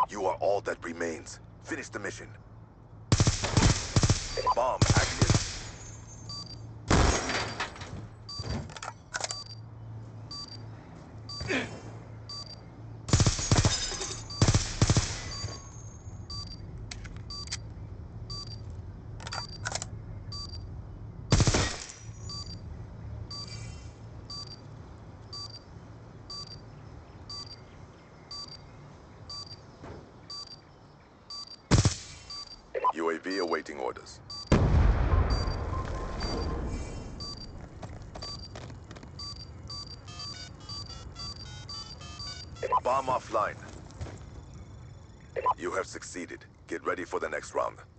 You are all that remains. Finish the mission. Bomb active. UAV awaiting orders. Bomb offline. You have succeeded. Get ready for the next round.